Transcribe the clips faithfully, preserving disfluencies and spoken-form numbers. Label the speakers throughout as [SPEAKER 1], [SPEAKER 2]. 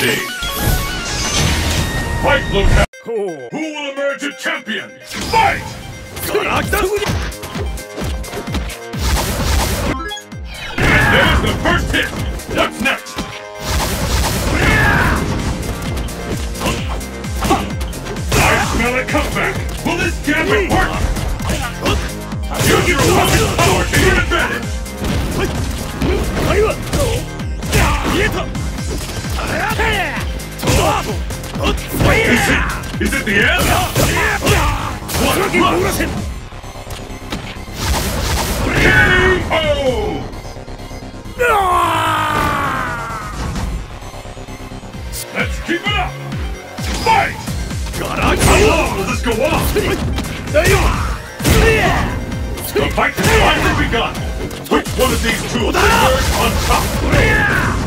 [SPEAKER 1] stage. Fight locale. Who will emerge a champion? Fight! And there's the first hit. What's next? I smell a comeback. Will this gambit work? Use your opponent's power to your advantage. Is it? Is it the end? What? K O! Let's keep it up! Fight! How long will this go on? The fight has finally begun! Which one of these two will emerge on top?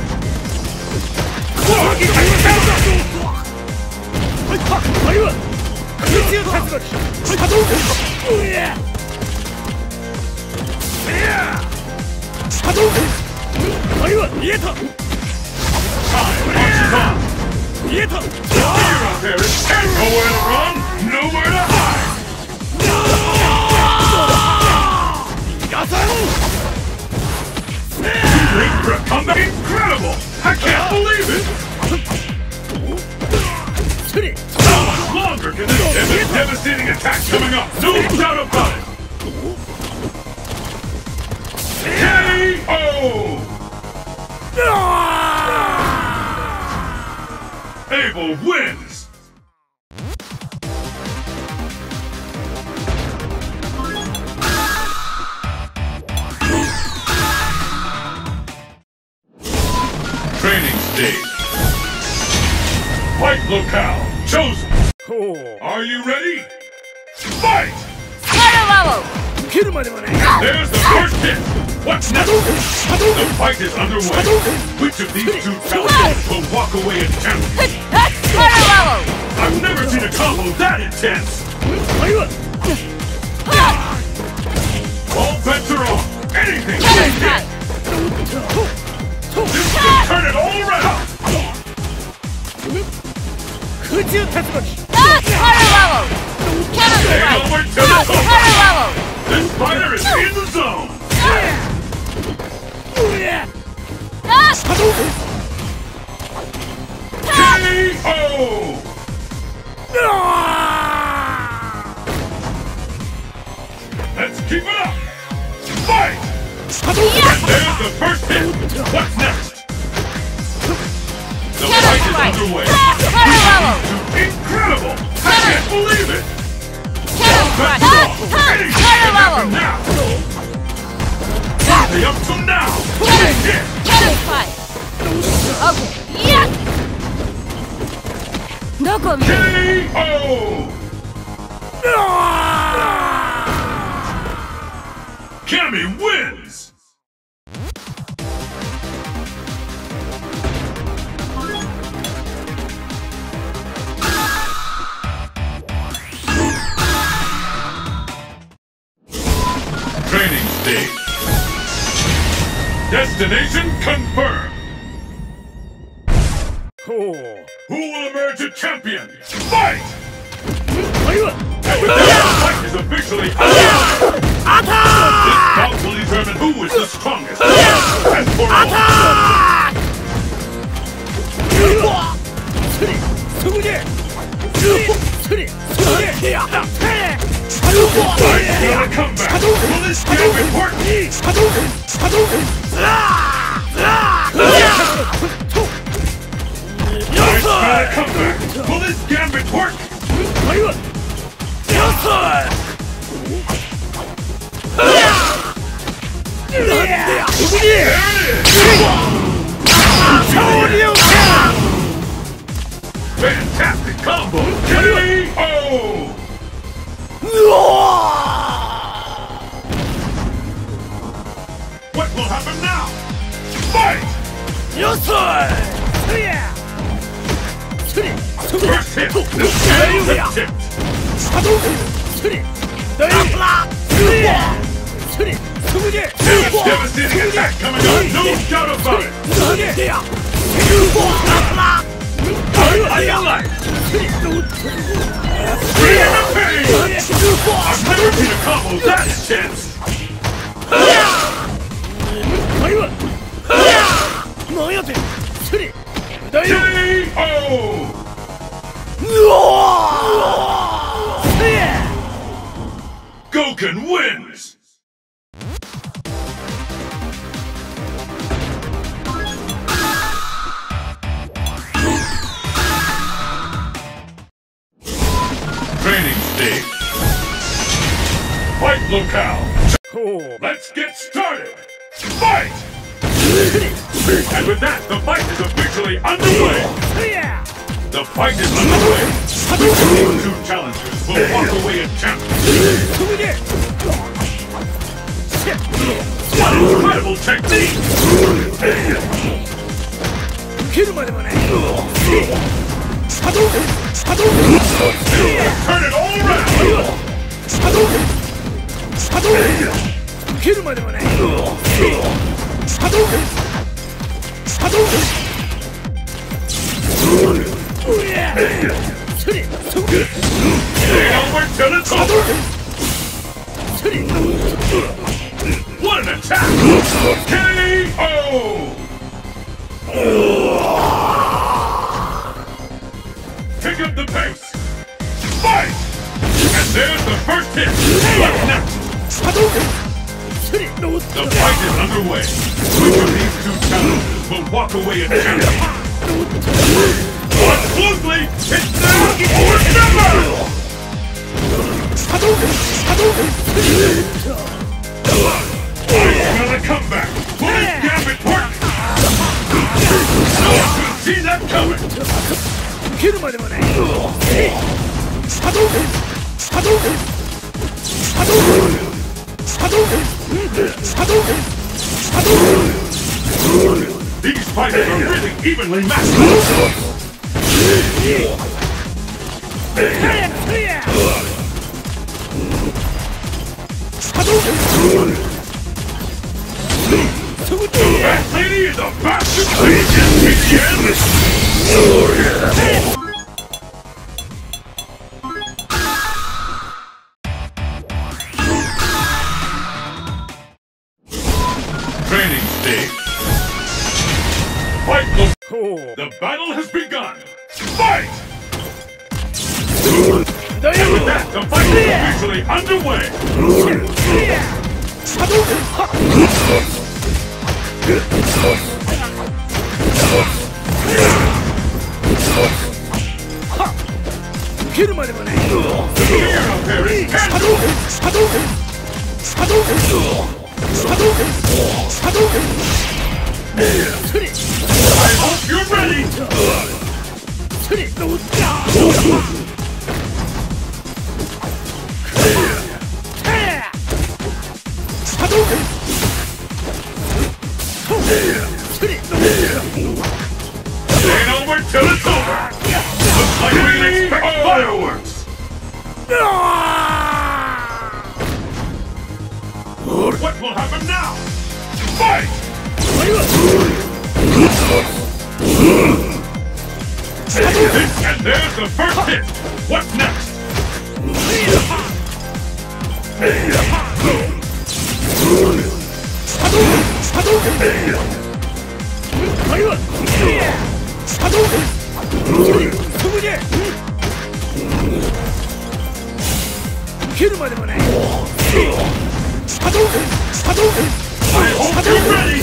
[SPEAKER 1] Time marches on! Here out there is nowhere to run, nowhere to hide! Too late for a comeback? Incredible! I can't believe it! How much longer can this dev devastating attack coming up? No doubt about it! K O! Abel wins! Training stage. Fight locale chosen. Are you ready? Fight! There's the first hit. What's next? The fight is underway. Which of these two talents will walk away as champion? I've never seen a combo that intense. All bets are on. Anything can hit. This can turn it all around. Stay over to the top. This fighter is in the zone. K O! Let's keep it up. Fight! And there's the first hit. What's next? The fight is underway. Incredible! I can't believe it! That's all! Anything can happen now! Hardly up to now! K O! Cammy wins! Training stage. Destination confirmed. Who will emerge a champion? Fight! And with that, the fight is officially over. This bout will determine who is the strongest. And for all. Fight's gonna come back. Will this gambit work? Fight's gonna come back. Will this gambit work? There it is! Fantastic combo! K O! What will happen now? Fight! First hit! The scales have tipped! There's a devastating attack coming on! No doubt about it! life! Bring in the pain! I've never seen a combo that intense! K O! Gouken wins! Training stage. Fight locale. Let's get started. Fight! And with that, the fight is officially underway. The fight is underway. Which of these two challengers will walk away as champion? What incredible technique! Turn it all around! Ain't over till it's over! What an attack! K O! Pick up the pace! Fight! And there's the first hit! What's next? The fight is underway. Which of these two challengers will walk away as champion? Watch closely! It's now or never! I smell a comeback! Will this gambit work? No one could see that coming! These fighters are really evenly matched! The Bat Lady is a bastard! Training stage. Fight the... The battle has begun! Fight! And with that, the fight is officially underway! The fear out there is cancelled! I hope you're ready! Ain't over till it's over! Looks like we can expect fireworks! What will happen now? Fight! And there's the first hit! What's next? I hope you're ready!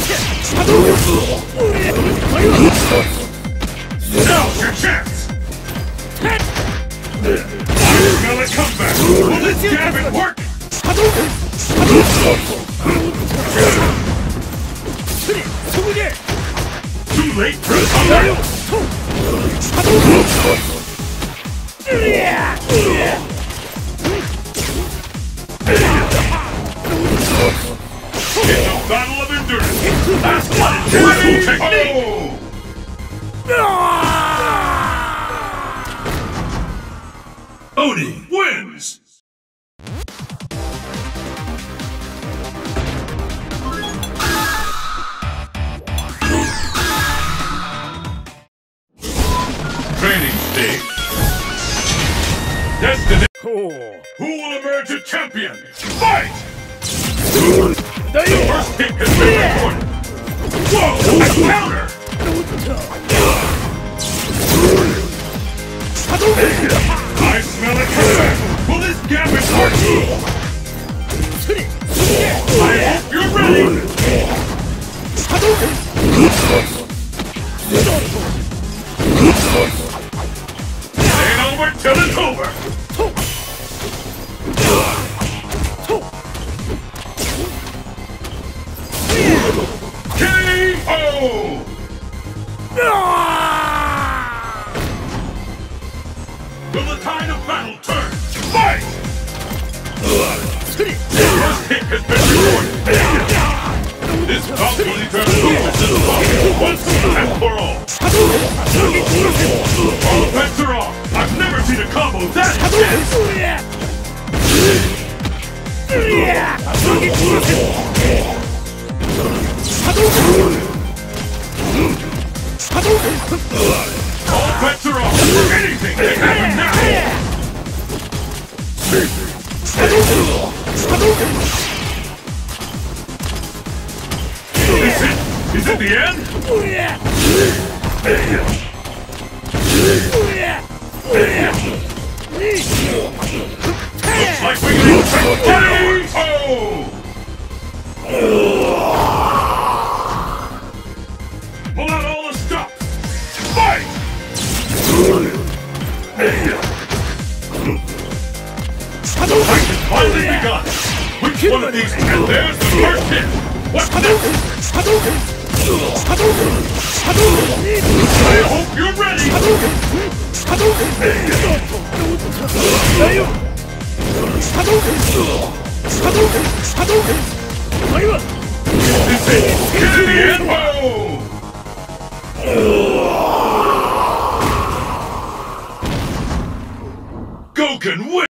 [SPEAKER 1] Now's your chance! I smell a comeback! Will this gambit work? Too late for a comeback! It's a battle of endurance! That's what it's technique! Oni wins! Training champion! Fight! The first kick has been recorded! Whoa! A counter! I smell a comeback! Will this gambit work? I hope you're ready! Stay over till it's over! K O! Will the tide of battle turn? Fight! The first kick has been recorded. This bout will determine who is the strongest once and for all. All bets are off. I've never seen a combo that intense. All bets are off. Anything can happen now. Is it? Is it the end? Looks like we can K O! Pull out all the stops! Fight! The fight has finally begun! Which one of these? And there's the first hit! What's next? I hope you're ready! This is Get in the elbow! Gouken wins!